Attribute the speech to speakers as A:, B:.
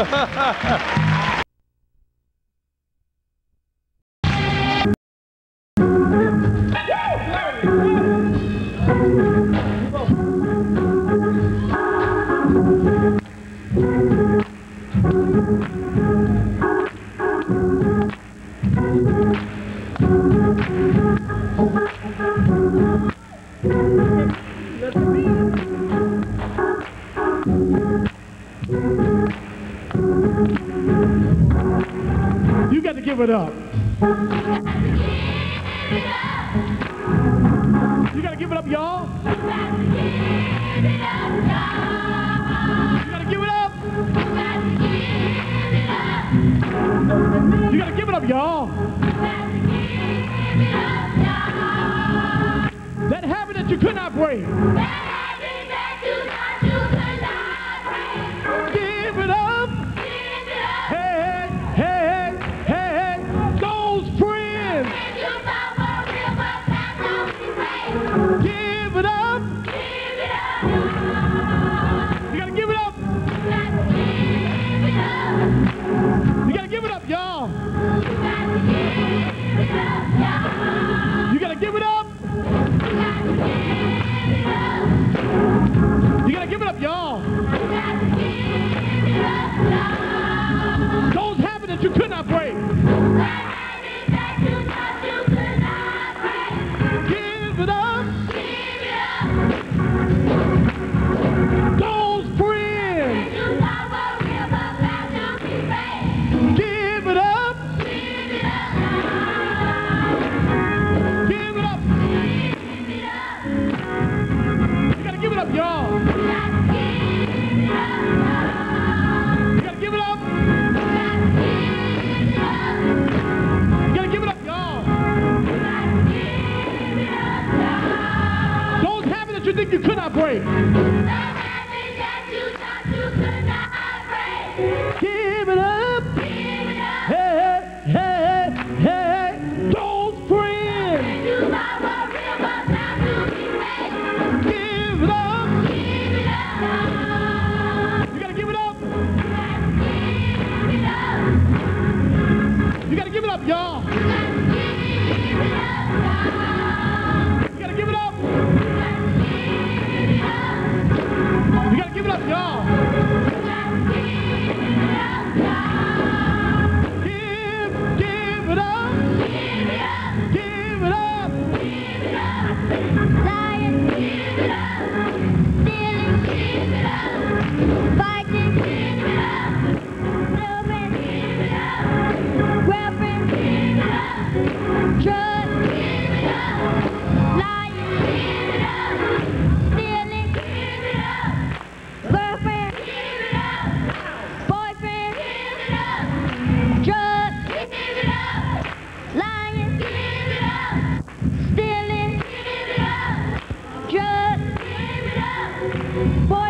A: You got to give it up. You got to give it up, y'all. You got to give it up. You got to give it up, y'all. That habit that you could not break. Give it up. Hey, hey, hey, those friends. Give it up. You gotta give it up. You gotta give it up, y'all. You gotta give it up. You gotta give it up, y'all. Those habits that you could not break. Give it up. Those friends. Give it up. Give it up. You gotta give it up, y'all. You gotta give it up. You gotta give it up, y'all. Those habits that you think you could not break. Give it up. Hey, hey, hey, those friends. Give it up. You gotta give it up. You gotta give it up, y'all. You gotta give it up. You gotta give it up, y'all. Give it up. Give it up.
B: Lying, stealing, fighting, stealing, robbing, drugs, lying, stealing, girlfriend, boyfriend, drugs, lying, stealing, drugs, boyfriend.